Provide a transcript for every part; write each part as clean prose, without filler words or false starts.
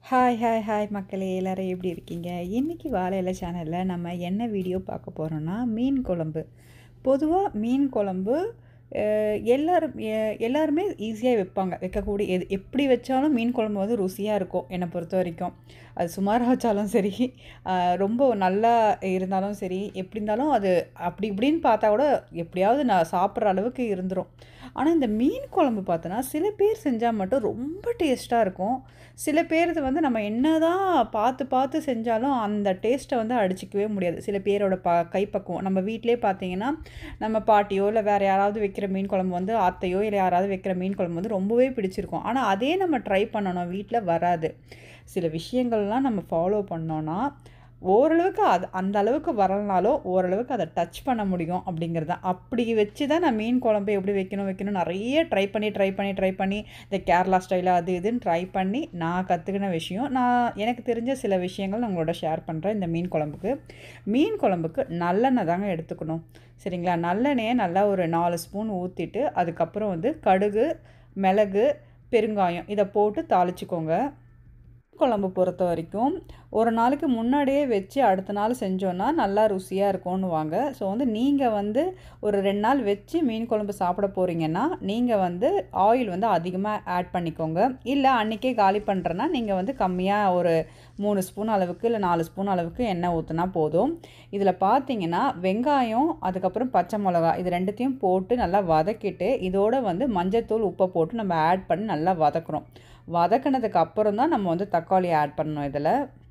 Hi மக்களே எல்லாரும் எப்படி இருக்கீங்க? இன்றைக்கி வாழை இலை சேனலில் நம்ம என்ன வீடியோ பார்க்க போகிறோன்னா மீன் குழம்பு. பொதுவாக மீன் குழம்பு எல்லாருமே ஈஸியாக வைக்கக்கூடிய எப்படி வச்சாலும் மீன் குழம்பு வந்து ருசியாக இருக்கும் என்னை பொறுத்த வரைக்கும். அது சுமாராக வச்சாலும் சரி, ரொம்ப நல்லா இருந்தாலும் சரி, எப்படி இருந்தாலும் அது அப்படி இப்படின்னு பார்த்தா கூட எப்படியாவது நான் சாப்பிட்ற அளவுக்கு இருந்துடும். ஆனால் இந்த மீன் குழம்பு பார்த்தோன்னா சில பேர் செஞ்சால் மட்டும் ரொம்ப டேஸ்ட்டாக இருக்கும். சில பேரது வந்து நம்ம என்ன தான் பார்த்து பார்த்து செஞ்சாலும் அந்த டேஸ்ட்டை வந்து அடிச்சிக்கவே முடியாது. சில பேரோட கைப்பக்குவம் நம்ம வீட்டிலே பார்த்தீங்கன்னா, நம்ம பாட்டியோ இல்லை வேறு யாராவது வைக்கிற மீன் குழம்பு வந்து அத்தையோ இல்லை யாராவது வைக்கிற மீன் குழம்பு வந்து ரொம்பவே பிடிச்சிருக்கும். ஆனால் அதே நம்ம ட்ரை பண்ணணும் வீட்டில் வராது. சில விஷயங்கள்லாம் நம்ம ஃபாலோ பண்ணோன்னா ஓரளவுக்கு அந்த அளவுக்கு வரலனாலும் ஓரளவுக்கு அதை டச் பண்ண முடியும் அப்படிங்கிறது தான். அப்படி வச்சு தான் நான் மீன் குழம்பு எப்படி வைக்கணும் நிறைய ட்ரை பண்ணி இந்த கேரளா ஸ்டைலில் அது இதுன்னு ட்ரை பண்ணி நான் கற்றுக்கின விஷயம். எனக்கு தெரிஞ்ச சில விஷயங்கள் நான் உங்களோட ஷேர் பண்ணுறேன். இந்த மீன் குழம்புக்கு நல்லெண்ணெய் தாங்க எடுத்துக்கணும், சரிங்களா? நல்லெண்ணெயை நல்லா ஒரு 4 ஸ்பூன் ஊற்றிட்டு அதுக்கப்புறம் வந்து கடுகு, மிளகு, பெருங்காயம் இதை போட்டு தாளிச்சிக்கோங்க. குழம்பு பொறுத்த வரைக்கும் ஒரு நாளைக்கு முன்னாடியே வச்சு அடுத்த நாள் செஞ்சோன்னா நல்லா ருசியாக இருக்கும்னுவாங்க. ஸோ வந்து நீங்கள் வந்து ஒரு 2 நாள் வச்சு மீன் குழம்பு சாப்பிட போகிறீங்கன்னா நீங்கள் வந்து ஆயில் வந்து அதிகமாக ஆட் பண்ணிக்கோங்க. இல்லை அன்றைக்கே காலி பண்ணுறேன்னா நீங்கள் வந்து கம்மியாக ஒரு 3 ஸ்பூன் அளவுக்கு இல்லை 4 ஸ்பூன் அளவுக்கு எண்ணெய் ஊற்றினா போதும். இதில் பார்த்தீங்கன்னா வெங்காயம், அதுக்கப்புறம் பச்சை மிளகா இது ரெண்டுத்தையும் போட்டு நல்லா வதக்கிட்டு இதோடு வந்து மஞ்சத்தூள், உப்பை போட்டு நம்ம ஆட் பண்ணி நல்லா வதக்குறோம். வதக்கினதுக்கு அப்புறம் தான் நம்ம வந்து தக்காளி ஆட் பண்ணணும். இதில்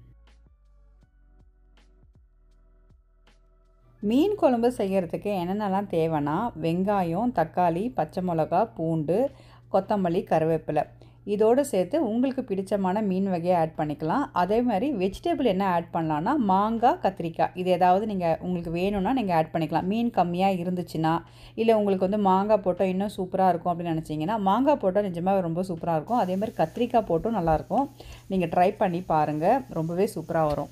மீன் குழம்பு செய்கிறதுக்கு என்னென்னலாம் தேவைன்னா வெங்காயம், தக்காளி, பச்சை மிளகா, பூண்டு, கொத்தமல்லி, கருவேப்பிலை இதோடு சேர்த்து உங்களுக்கு பிடிச்சமான மீன் வகையை ஆட் பண்ணிக்கலாம். அதே மாதிரி வெஜிடபிள் என்ன ஆட் பண்ணலான்னா மாங்காய், கத்திரிக்காய் இது ஏதாவது உங்களுக்கு வேணும்னா நீங்கள் ஆட் பண்ணிக்கலாம். மீன் கம்மியாக இருந்துச்சுன்னா, இல்லை உங்களுக்கு வந்து மாங்காய் போட்டால் இன்னும் சூப்பராக இருக்கும் அப்படின்னு நினச்சிங்கன்னா மாங்காய் போட்டால் நிஜமாக ரொம்ப சூப்பராக இருக்கும். அதே மாதிரி கத்திரிக்காய் போட்டும் நல்லாயிருக்கும். நீங்கள் ட்ரை பண்ணி பாருங்கள், ரொம்பவே சூப்பராக வரும்.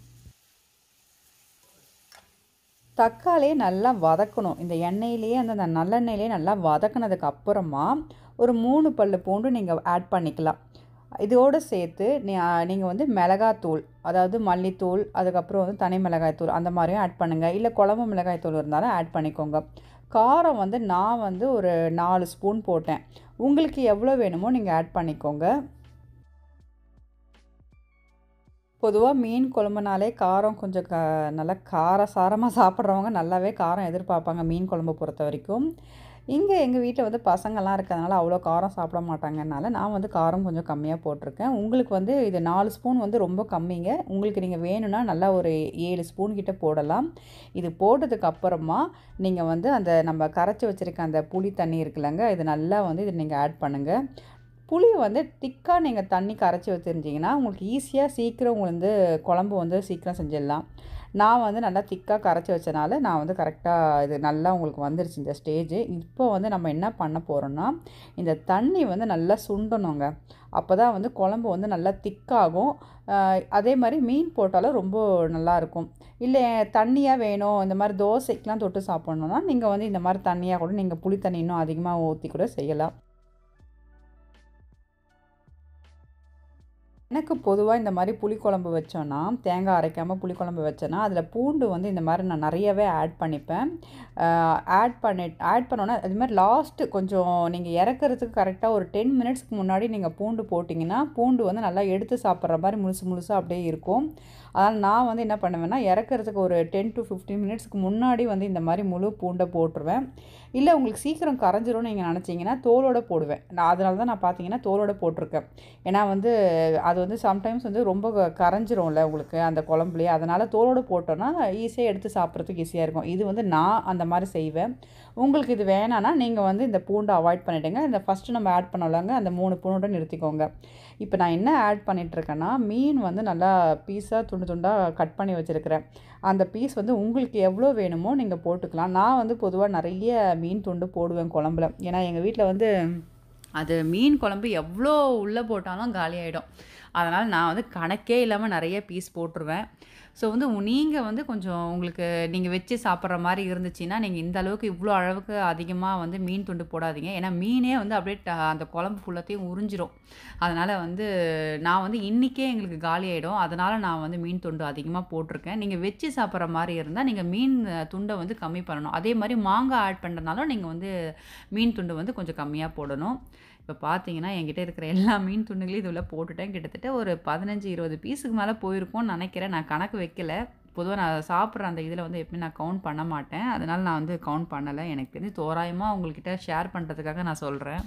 தக்காளியை நல்லா வதக்கணும். இந்த எண்ணெயிலேயே அந்த நல்லெண்ணெயிலே நல்லா வதக்கினதுக்கு அப்புறமா ஒரு 3 பல்லு பூண்டு நீங்கள் ஆட் பண்ணிக்கலாம். இதோடு சேர்த்து நீங்கள் வந்து மிளகாத்தூள், அதாவது மல்லித்தூள், அதுக்கப்புறம் வந்து தனி மிளகாய்த்தூள் அந்த மாதிரியும் ஆட் பண்ணுங்கள். இல்லை குழம்பு மிளகாய்த்தூள் இருந்தாலும் ஆட் பண்ணிக்கோங்க. காரம் வந்து நான் வந்து ஒரு 4 ஸ்பூன் போட்டேன். உங்களுக்கு எவ்வளோ வேணுமோ நீங்கள் ஆட் பண்ணிக்கோங்க. பொதுவாக மீன் குழம்புனாலே காரம் கொஞ்சம் நல்லா காரசாரமாக சாப்பிட்றவங்க நல்லாவே காரம் எதிர்பார்ப்பாங்க மீன் குழம்பு பொறுத்த வரைக்கும். இங்கே எங்கள் வீட்டில் வந்து பசங்கள்லாம் இருக்கிறதுனால அவ்வளோ காரம் சாப்பிட மாட்டாங்கனால நான் வந்து காரம் கொஞ்சம் கம்மியாக போட்டிருக்கேன். உங்களுக்கு வந்து இது 4 ஸ்பூன் வந்து ரொம்ப கம்மிங்க. உங்களுக்கு நீங்கள் வேணும்னா நல்லா ஒரு 7 ஸ்பூன் கிட்ட போடலாம். இது போட்டதுக்கு அப்புறமா நீங்கள் வந்து அந்த நம்ம கரைச்சி வச்சுருக்க அந்த புளி தண்ணி இருக்குல்லங்க, இது நல்லா வந்து இதை நீங்கள் ஆட் பண்ணுங்கள். புளி வந்து திக்காக நீங்கள் தண்ணி கரைச்சி வச்சுருந்தீங்கன்னா உங்களுக்கு ஈஸியாக சீக்கிரம் உங்களுக்கு வந்து குழம்பு வந்து சீக்கிரம் செஞ்சிடலாம். நான் வந்து நல்லா திக்காக கரைச்சி வச்சனால நான் வந்து கரெக்டாக இது நல்லா உங்களுக்கு வந்துருச்சு இந்த ஸ்டேஜு. இப்போ வந்து நம்ம என்ன பண்ண போகிறோன்னா இந்த தண்ணி வந்து நல்லா சுண்டணுங்க. அப்போ தான் வந்து குழம்பு வந்து நல்லா திக்காகும். அதே மாதிரி மீன் போட்டாலும் ரொம்ப நல்லாயிருக்கும். இல்லை தண்ணியாக வேணும் இந்த மாதிரி தோசைக்கெலாம் தொட்டு சாப்பிட்ணுன்னா நீங்கள் வந்து இந்த மாதிரி தண்ணியாக கூட நீங்கள் புளி தண்ணி இன்னும் அதிகமாக ஊற்றி கூட செய்யலாம். எனக்கு பொதுவாக இந்த மாதிரி புளிக்குழம்பு வச்சோன்னா, தேங்காய் அரைக்காமல் புளிக்குழம்பு வச்சேன்னா அதில் பூண்டு வந்து இந்த மாதிரி நான் நிறையவே ஆட் பண்ணிப்பேன். ஆட் பண்ணோன்னா அது மாதிரி லாஸ்ட்டு கொஞ்சம் நீங்கள் இறக்குறதுக்கு கரெக்டாக ஒரு 10 மினிட்ஸ்க்கு முன்னாடி நீங்கள் பூண்டு போட்டிங்கன்னா பூண்டு வந்து நல்லா எடுத்து சாப்பிட்ற மாதிரி முழுசாக அப்படியே இருக்கும். அதனால் நான் வந்து என்ன பண்ணுவேன்னா இறக்குறதுக்கு ஒரு 10 to 15 மினிட்ஸ்க்கு முன்னாடி வந்து இந்த மாதிரி முழு பூண்டை போட்டுருவேன். இல்லை உங்களுக்கு சீக்கிரம் கரைஞ்சிரும்னு நீங்கள் நினச்சிங்கன்னா தோலோடு போடுவேன். அதனால தான் நான் பார்த்தீங்கன்னா தோலோடு போட்டிருக்கேன். ஏன்னா வந்து அது வந்து சம்டைம்ஸ் வந்து ரொம்ப கரைஞ்சிரும்ல உங்களுக்கு அந்த குழம்புலேயே, அதனால் தோலோடு போட்டோன்னா ஈஸியாக எடுத்து சாப்பிட்றதுக்கு ஈஸியாக இருக்கும். இது வந்து நான் அந்த மாதிரி செய்வேன். உங்களுக்கு இது வேணான்னா நீங்கள் வந்து இந்த பூண்டை அவாய்ட் பண்ணிவிடுங்க. இந்த ஃபஸ்ட்டு நம்ம ஆட் பண்ணலாங்க அந்த 3 பூண்டை நிறுத்திக்கோங்க. இப்போ நான் என்ன ஆட் பண்ணிகிட்ருக்கேன்னா மீன் வந்து நல்லா பீஸாக துண்டாக கட் பண்ணி வச்சுருக்கிறேன். அந்த பீஸ் வந்து உங்களுக்கு எவ்வளோ வேணுமோ நீங்கள் போட்டுக்கலாம். நான் வந்து பொதுவாக நிறைய மீன் துண்டு போடுவேன் குழம்புல. ஏன்னா எங்கள் வீட்டில் வந்து அது மீன் குழம்பு எவ்வளோ உள்ளே போட்டாலும் காலியாகிடும். அதனால் நான் வந்து கணக்கே இல்லாமல் நிறைய பீஸ் போட்டுருவேன். ஸோ வந்து நீங்கள் வந்து கொஞ்சம் உங்களுக்கு நீங்கள் வச்சு சாப்பிட்ற மாதிரி இருந்துச்சுன்னா, நீங்கள் இந்த அளவுக்கு இவ்வளோ அளவுக்கு அதிகமாக வந்து மீன் துண்டு போடாதீங்க. ஏன்னா மீனே வந்து அப்படியே அந்த குழம்பு ஃபுல்லத்தையும் உறிஞ்சிரும். அதனால் வந்து நான் வந்து இன்றைக்கே எங்களுக்கு காலி ஆயிடும். அதனால நான் வந்து மீன் துண்டு அதிகமாக போட்டிருக்கேன். நீங்க வச்சு சாப்பிடுற மாரி இருந்தா, நீங்க மீன் துண்ட வந்து கம்மி பண்ணணும். அதே மாரி மாங்காய் ஆட் பண்றதுனாலும் நீங்க வந்து மீன் துண்டு வந்து கொஞ்சம் கம்மியா போடணும். இப்ப பார்த்தீங்கன்னா, என்கிட்ட இருக்கிற எல்லா மீன் துண்டுகளையும் இதுல போட்டுட்டேன். கிட்டத்தட்ட ஒரு 15, 20 பீஸுக்கு மேல போயிருக்கும்னு நெனைக்கிறேன். நான் கணக்கு வைக்கல. பொதுவா நான் சாப்பிடுற அந்த இதில வந்து எப்பயும் நான் கவுண்ட் பண்ண மாட்டேன். அதனால நான் வந்து கவுண்ட் பண்ணல. எனக்கு தெரிஞ்சு தோராயமா உங்கள்கிட்ட ஷேர் பண்றதுக்காக நான் சொல்றேன்.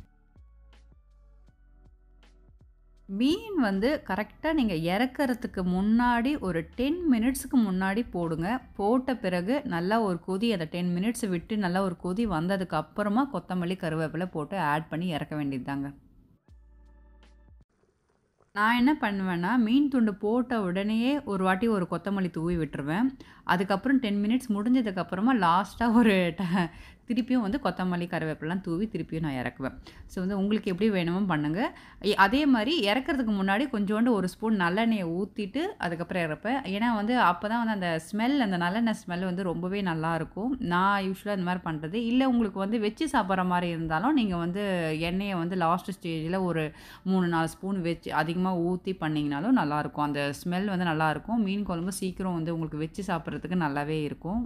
மீன் வந்து கரெக்ட்டா நீங்க இறக்கறதுக்கு முன்னாடி ஒரு 10 மினிட்ஸ்க்கு முன்னாடி போடுங்க. போட்ட பிறகு நல்லா ஒரு கொதி அந்த 10 மினிட்ஸ் விட்டு நல்லா ஒரு கொதி வந்ததுக்கு அப்புறமா கொத்தமல்லி, கருவேப்பில போட்டு ஆட் பண்ணி இறக்க வேண்டியது தாங்க. நான் என்ன பண்ணுவேன்னா, மீன் துண்டு போட்ட உடனேயே ஒரு வாட்டி ஒரு கொத்தமல்லி தூவி விட்டுருவேன். அதுக்கப்புறம் 10 மினிட்ஸ் முடிஞ்சதுக்கப்புறமா லாஸ்ட்டா ஒரு திருப்பியும் வந்து கொத்தமல்லி, கருவேப்பிலலாம் தூவி திருப்பியும் நான் இறக்குவேன். ஸோ வந்து உங்களுக்கு எப்படி வேணுமோ பண்ணுங்க. அதே மாரி இறக்கறதுக்கு முன்னாடி கொஞ்சோண்டு ஒரு ஸ்பூன் நல்லெண்ணெய ஊத்திட்டு அதுக்கப்புறம் இறப்பேன். ஏன்னா வந்து அப்பதான் வந்து அந்த ஸ்மெல் அந்த நல்லெண்ணெய் ஸ்மெல் வந்து ரொம்பவே நல்லாருக்கும். நான் யூசுவலா இந்த மாரி பண்றது. இல்ல உங்களுக்கு வந்து வச்சு சாப்பிடுற மாரி இருந்தாலும், நீங்க வந்து எண்ணெய வந்து லாஸ்ட் ஸ்டேஜ்ல ஒரு 3, 4 ஸ்பூன் வச்சு அதிகமா ஊத்தி பண்ணீங்கனாலும் நல்லாருக்கும். அந்த ஸ்மெல் வந்து நல்லாருக்கும். மீன் குழம்பு சீக்கிரம் வந்து உங்களுக்கு வச்சு சாப்பிடுறதுக்கு நல்லாவே இருக்கும்.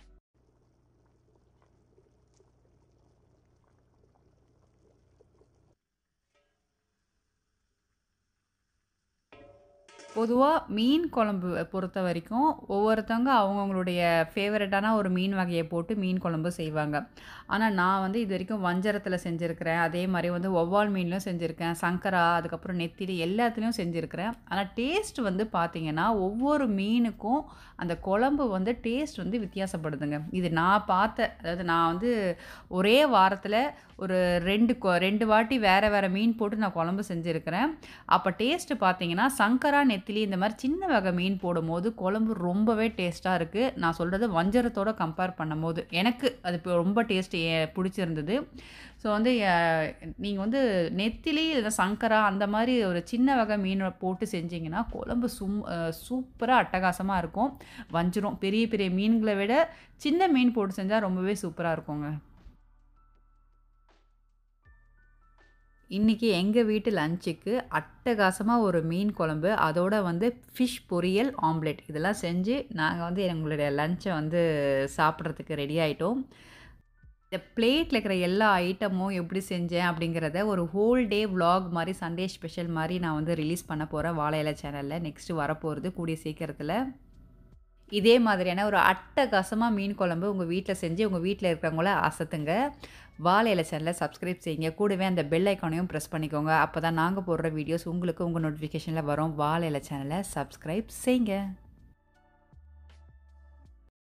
பொதுவா மீன் குழம்பு பொறுத்தவரைக்கும், ஒவ்வொருத்தவங்க அவங்கவங்களுடைய ஃபேவரட்டான ஒரு மீன் வகைய போட்டு மீன் குழம்பு செய்வாங்க. ஆனா, நான் வந்து இதுவரைக்கும் வஞ்சரத்தில செஞ்சிருக்கிறேன். அதே மாரி வந்து வவ்வால் மீன்லயும் செஞ்சிருக்கேன். சங்கரா, அதுக்கப்புறம் நெத்திலி எல்லாத்துலயும் செஞ்சிருக்கிறேன். ஆனா, டேஸ்ட் வந்து பார்த்தீங்கன்னா, ஒவ்வொரு மீனுக்கும் அந்த குழம்பு வந்து டேஸ்ட் வந்து வித்தியாசப்படுதுங்க. இது நான் பார்த்த அதாவது நான் வந்து ஒரே வாரத்தில ஒரு 2 வாட்டி வேற வேற மீன் போட்டு நான் குழம்பு செஞ்சிருக்கிறேன். அப்ப டேஸ்ட்டு பார்த்தீங்கன்னா, சங்கரா, நெத்திலி இந்த மாரி சின்ன வகை மீன் போடும்போது குழம்பு ரொம்பவே டேஸ்ட்டா இருக்கு. நான் சொல்றது வஞ்சரத்தோட கம்பேர் பண்ணும்போது. எனக்கு அது இப்போ ரொம்ப டேஸ்ட் புடிச்சிருந்தது. ஸோ வந்து நீங்க வந்து நெத்திலி, இல்ல சங்கரா அந்த மாரி ஒரு சின்ன வகை மீன போட்டு செஞ்சீங்கன்னா, குழம்பு சூப்பரா அட்டகாசமா இருக்கும். வஞ்சரம் பெரிய பெரிய மீன்கள விட சின்ன மீன் போட்டு செஞ்சா ரொம்பவே சூப்பரா இருக்குங்க. இன்னைக்கு எங்க வீட்டு லஞ்சுக்கு அட்டகாசமா ஒரு மீன் குழம்பு, அதோட வந்து ஃபிஷ் பொரியல், ஆம்லெட் இதெல்லாம் செஞ்சு நாங்க வந்து எங்களுடைய லஞ்ச வந்து சாப்பிடுறதுக்கு ரெடி ஆயிட்டோம். இந்த பிளேட்ல இருக்கிற எல்லா ஐட்டமும் எப்படி செஞ்சேன் அப்படிங்கிறத ஒரு ஹோல் டே விளாக் மாரி சண்டே ஸ்பெஷல் மாரி நான் வந்து ரிலீஸ் பண்ண போறேன் வாழை இலை சேனல்ல. நெக்ஸ்ட் வரப்போறது கூடிய சீக்கிரத்தில. இதே மாதிரியான ஒரு அட்டகாசமா மீன் குழம்பு உங்க வீட்ல செஞ்சு, உங்க வீட்ல இருக்கிறவங்கள அசத்துங்க. வாழை இலை சேனல சப்ஸ்கிரைப் செய்யுங்க. கூடவே அந்த பெல் ஐகானையும் பிரஸ் பண்ணிக்கோங்க. அப்பதான் நாங்க போடுற வீடியோஸ் உங்களுக்கு உங்க நோட்டிஃபிகேஷன்ல வரும். வாழை இலை சேனல சப்ஸ்கிரைப் செய்யுங்க.